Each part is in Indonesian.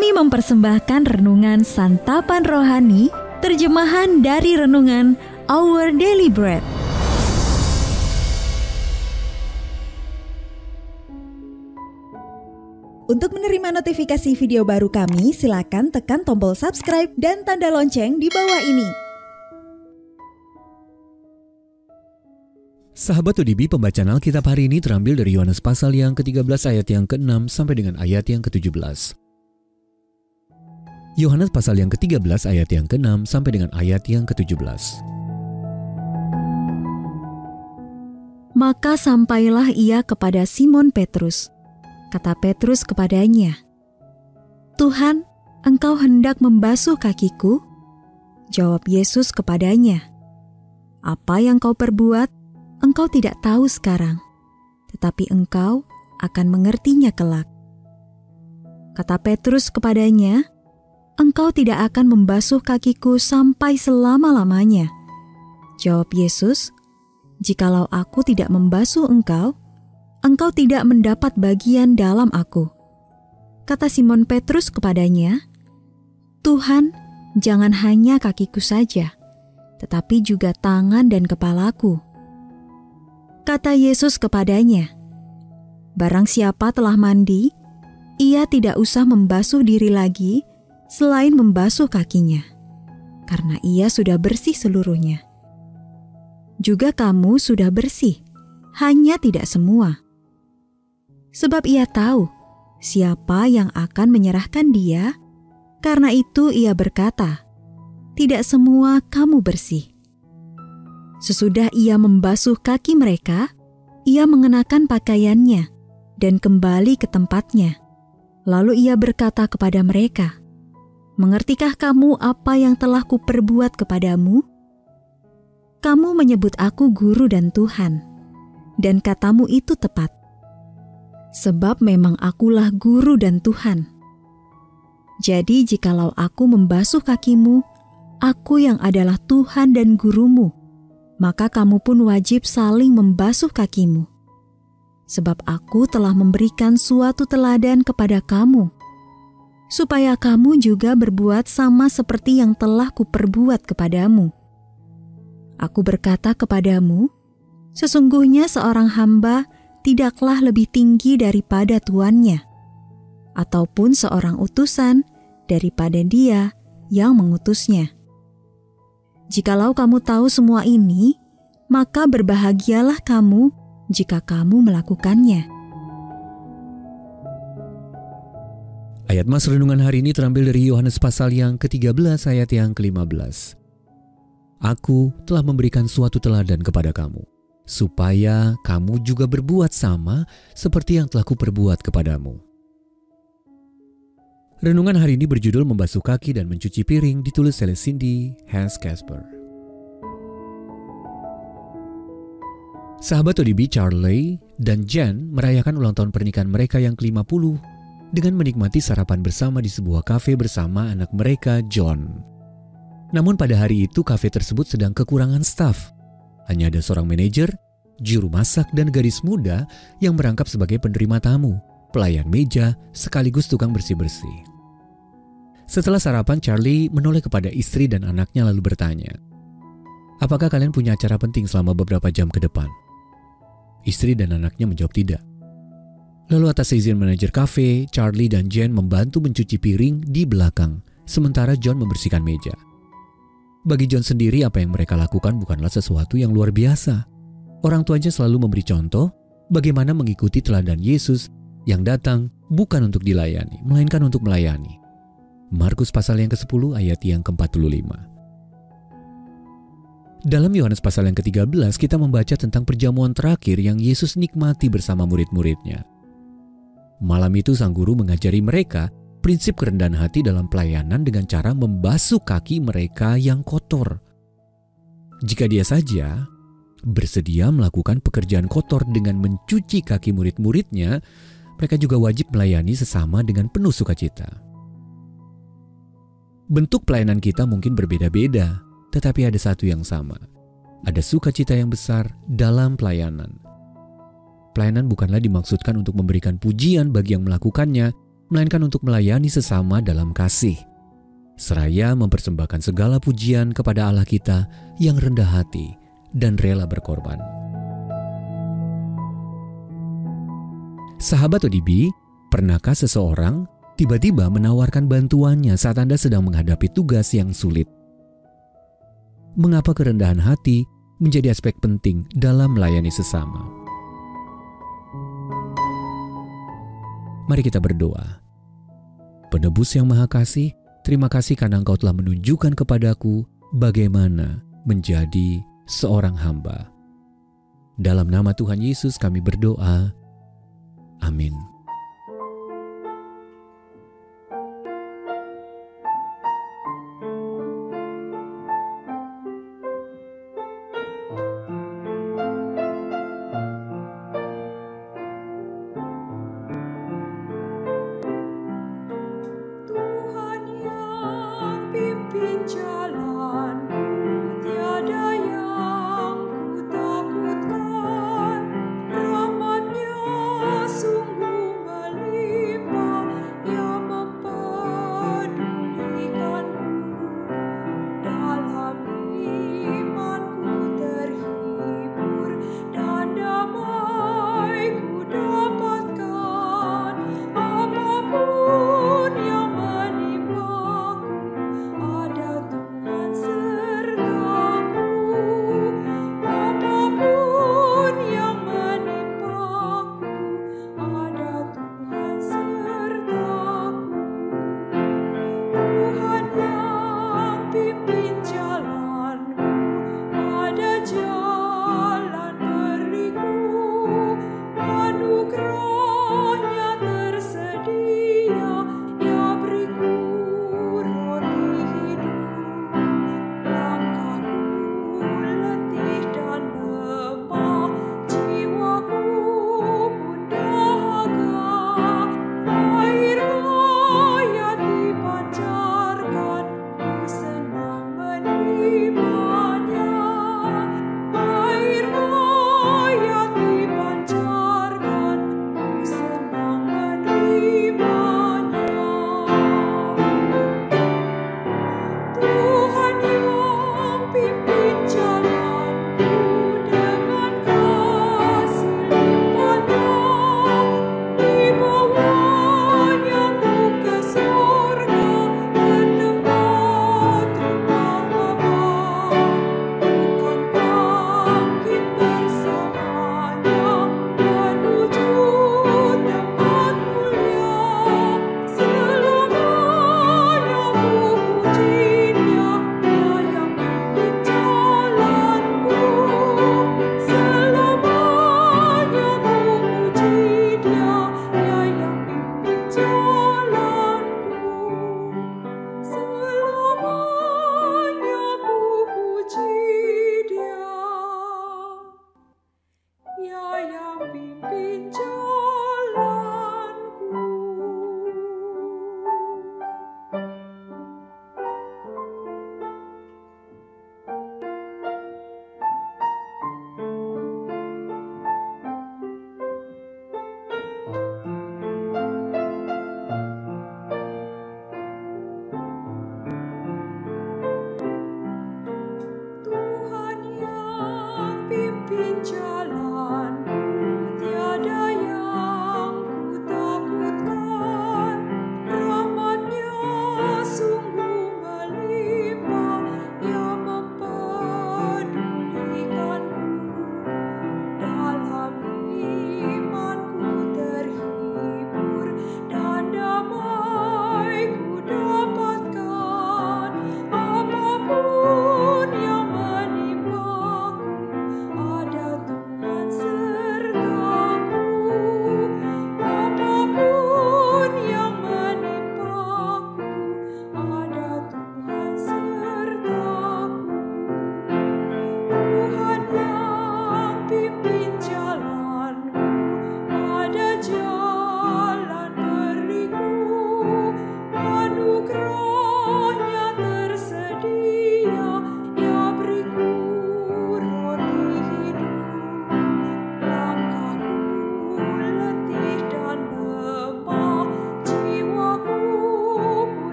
Kami mempersembahkan renungan Santapan Rohani, terjemahan dari renungan Our Daily Bread. Untuk menerima notifikasi video baru kami, silakan tekan tombol subscribe dan tanda lonceng di bawah ini. Sahabat ODB, pembacaan Alkitab hari ini terambil dari Yohanes pasal yang ke-13 ayat yang ke-6 sampai dengan ayat yang ke-17. Yohanes pasal yang ke-13 ayat yang ke-6 sampai dengan ayat yang ke-17. Maka sampailah ia kepada Simon Petrus. Kata Petrus kepadanya, "Tuhan, engkau hendak membasuh kakiku?" Jawab Yesus kepadanya, "Apa yang kau perbuat, engkau tidak tahu sekarang, tetapi engkau akan mengertinya kelak." Kata Petrus kepadanya, "Engkau tidak akan membasuh kakiku sampai selama-lamanya." Jawab Yesus, "Jikalau aku tidak membasuh engkau, engkau tidak mendapat bagian dalam aku." Kata Simon Petrus kepadanya, "Tuhan, jangan hanya kakiku saja, tetapi juga tangan dan kepalaku." Kata Yesus kepadanya, "Barang siapa telah mandi, ia tidak usah membasuh diri lagi selain membasuh kakinya, karena ia sudah bersih seluruhnya. Juga kamu sudah bersih, hanya tidak semua." Sebab ia tahu siapa yang akan menyerahkan dia, karena itu ia berkata, "Tidak semua kamu bersih." Sesudah ia membasuh kaki mereka, ia mengenakan pakaiannya dan kembali ke tempatnya. Lalu ia berkata kepada mereka, "Mengertikah kamu apa yang telah kuperbuat kepadamu? Kamu menyebut aku guru dan Tuhan, dan katamu itu tepat. Sebab memang akulah guru dan Tuhan. Jadi jikalau aku membasuh kakimu, aku yang adalah Tuhan dan gurumu, maka kamu pun wajib saling membasuh kakimu. Sebab aku telah memberikan suatu teladan kepada kamu, supaya kamu juga berbuat sama seperti yang telah kuperbuat kepadamu. Aku berkata kepadamu, sesungguhnya seorang hamba tidaklah lebih tinggi daripada tuannya, ataupun seorang utusan daripada dia yang mengutusnya. Jikalau kamu tahu semua ini, maka berbahagialah kamu jika kamu melakukannya." Ayat mas renungan hari ini terambil dari Yohanes pasal yang ke-13 ayat yang ke-15. "Aku telah memberikan suatu teladan kepada kamu, supaya kamu juga berbuat sama seperti yang telah kuperbuat kepadamu." Renungan hari ini berjudul Membasuh Kaki dan Mencuci Piring, ditulis oleh Cindy Hans Casper. Sahabat ODB, Charlie dan Jen merayakan ulang tahun pernikahan mereka yang ke-50 dengan menikmati sarapan bersama di sebuah kafe bersama anak mereka, John. Namun pada hari itu kafe tersebut sedang kekurangan staf. Hanya ada seorang manajer, juru masak dan gadis muda yang merangkap sebagai penerima tamu, pelayan meja, sekaligus tukang bersih-bersih. Setelah sarapan, Charlie menoleh kepada istri dan anaknya lalu bertanya, "Apakah kalian punya acara penting selama beberapa jam ke depan?" Istri dan anaknya menjawab tidak. Lalu atas izin manajer kafe, Charlie dan Jen membantu mencuci piring di belakang, sementara John membersihkan meja. Bagi John sendiri, apa yang mereka lakukan bukanlah sesuatu yang luar biasa. Orang tuanya selalu memberi contoh bagaimana mengikuti teladan Yesus yang datang bukan untuk dilayani, melainkan untuk melayani. Markus pasal yang ke-10 ayat yang ke-45. Dalam Yohanes pasal yang ke-13, kita membaca tentang perjamuan terakhir yang Yesus nikmati bersama murid-muridnya. Malam itu sang guru mengajari mereka prinsip kerendahan hati dalam pelayanan dengan cara membasuh kaki mereka yang kotor. Jika dia saja bersedia melakukan pekerjaan kotor dengan mencuci kaki murid-muridnya, mereka juga wajib melayani sesama dengan penuh sukacita. Bentuk pelayanan kita mungkin berbeda-beda, tetapi ada satu yang sama. Ada sukacita yang besar dalam pelayanan. Pelayanan bukanlah dimaksudkan untuk memberikan pujian bagi yang melakukannya, melainkan untuk melayani sesama dalam kasih, seraya mempersembahkan segala pujian kepada Allah kita yang rendah hati dan rela berkorban. Sahabat ODB, pernahkah seseorang tiba-tiba menawarkan bantuannya saat Anda sedang menghadapi tugas yang sulit? Mengapa kerendahan hati menjadi aspek penting dalam melayani sesama? Mari kita berdoa. Penebus yang Maha Kasih, terima kasih karena Engkau telah menunjukkan kepadaku bagaimana menjadi seorang hamba. Dalam nama Tuhan Yesus kami berdoa. Amin. Tuhan yang pimpin jalanku, tiada yang ku takutkan. Rahmat-Nya sungguh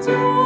Tuhan.